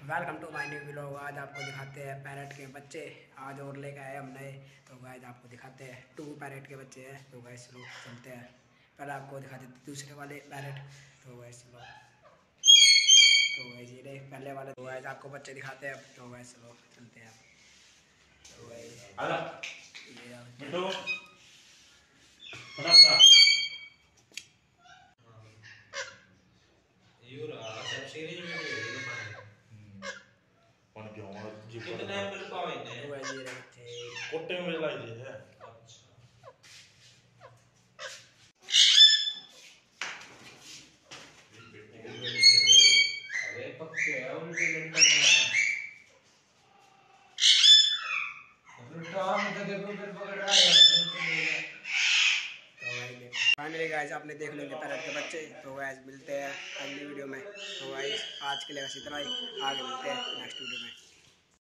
Welcome to my new vlog. आज आपको दिखाते हैं पैरेट के बच्चे। आज और लेकर आए हम नए। तो गाइस आपको दिखाते हैं 2 पैरेट के बच्चे हैं। तो गाइस चलो चलते हैं। पहले आपको दिखाते हैं दूसरे वाले पैरेट। तो गाइस चलो। तो गाइस ये पहले वाले। तो गाइस आपको बच्चे दिखाते हैं। तो गाइस चलो चलते हैं। तो गाइस कितने एमएल का है? तो गाइस ये बच्चे कोटे में लाई है। अरे पक्के है उनके लड़का में देखो फिर पकड़ रहा है। फाइनली गाइस आपने देख लेंगे पैरेट के बच्चे। तो गाइस मिलते हैं अगली वीडियो में। तो गाइस आज के लिए बस इतना ही। आगे मिलते हैं।